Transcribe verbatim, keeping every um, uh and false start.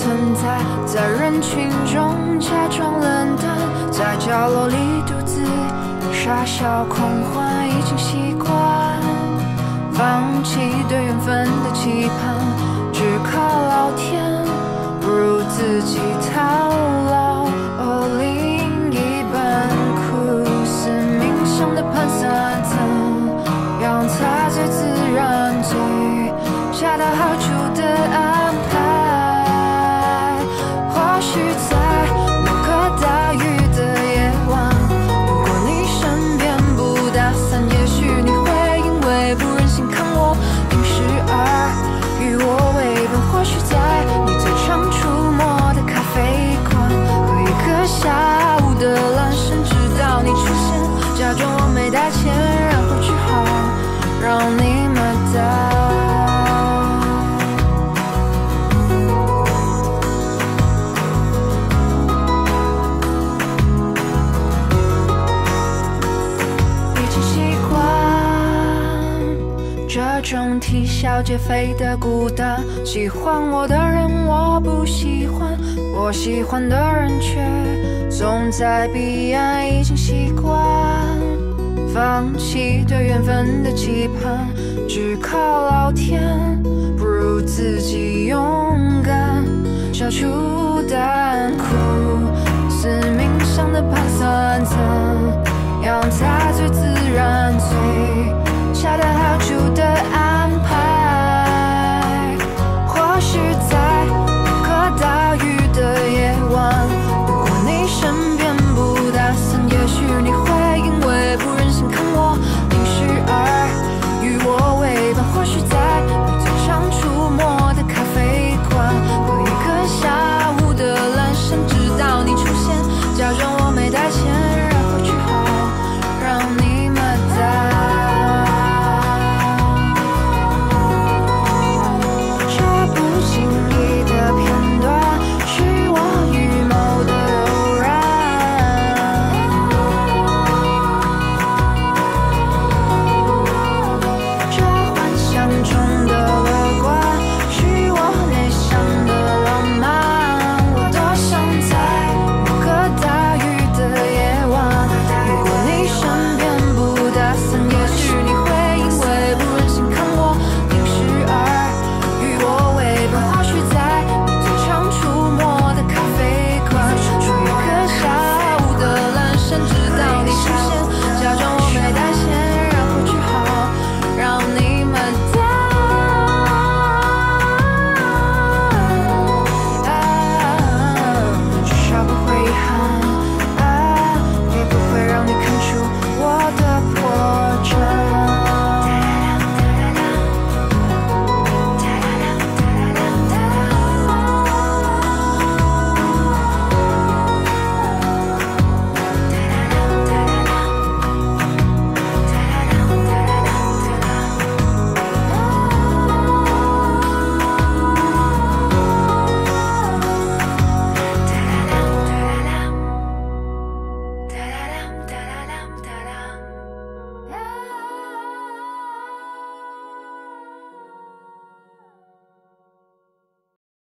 存在，在人群中假装冷淡，在角落里独自傻笑狂欢，已经习惯放弃对缘分的期盼，只靠老天，不如自己套牢。哦，另一半苦思冥想的盘算层，让它最自然、最恰到好处的安排。或许在某个大雨的夜晚，路过你身边不打伞，也许你会因为不忍心看我淋湿而与我为伴。或许在你最常出没的咖啡馆，喝一个下午的蓝山，直到你出现，假装我没带钱，然后只好让你买单。这种啼笑皆非的孤单，喜欢我的人我不喜欢，我喜欢的人却总在彼岸，已经习惯放弃对缘分的期盼，只靠老天，不如自己勇敢，消除答案。